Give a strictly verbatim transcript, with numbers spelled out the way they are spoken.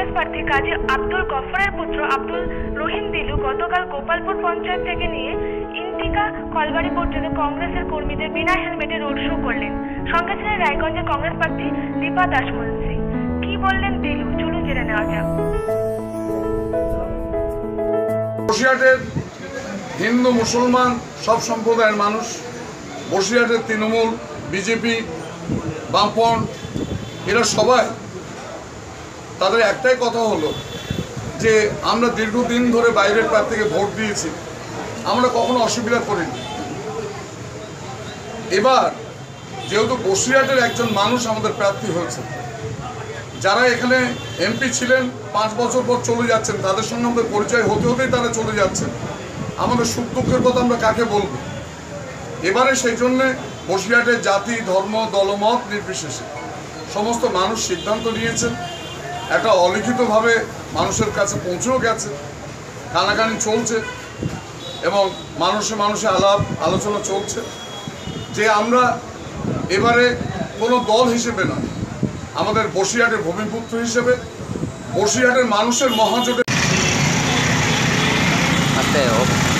কংগ্রেস প্রার্থী কাজী আব্দুল গফরের পুত্র আব্দুল রহিম দিলু গতকাল গোপালপুর পঞ্চায়েত থেকে নিয়ে ইন্টিকা কলবাড়ি পর্যন্ত কংগ্রেসের কর্মীদের বিনা হেলমেটে রোড শো করলেন। সঙ্গে ছিলেন রায়গঞ্জের কংগ্রেস প্রার্থী দীপা দাসমুন্সি। কি বললেন দিলু, চলুন জেনে নেওয়া যাক। বসিরহাটের হিন্দু মুসলমান সব সম্প্রদায়ের মানুষ, বসিরহাটের তৃণমূল, বিজেপি, বামপন, এরা সবাই তাদের একটাই কথা হলো যে আমরা দীর্ঘদিন ধরে বাইরের প্রার্থীকে ভোট দিয়েছি, আমরা কখনো অসুবিধা করিনি। এবার যেহেতু বসিরহাটের একজন মানুষ আমাদের প্রার্থী হয়েছে, যারা এখানে এমপি ছিলেন পাঁচ বছর পর চলে যাচ্ছেন, তাদের সঙ্গে আমাদের পরিচয় হতে হতেই তারা চলে যাচ্ছেন, আমাদের সুখ দুঃখের কথা আমরা কাকে বলবো? এবারে সেই জন্যে বসিরহাটের জাতি, ধর্ম, দলমত নির্বিশেষে সমস্ত মানুষ সিদ্ধান্ত নিয়েছেন। একটা অলিখিতভাবে মানুষের কাছে পৌঁছেও গেছে, কানাকানি চলছে এবং মানুষে মানুষে আলাপ আলোচনা চলছে যে আমরা এবারে কোনো দল হিসেবে না, আমাদের বসিরহাটের ভূমিপুত্র হিসেবে বসিরহাটের মানুষের মহাজোটে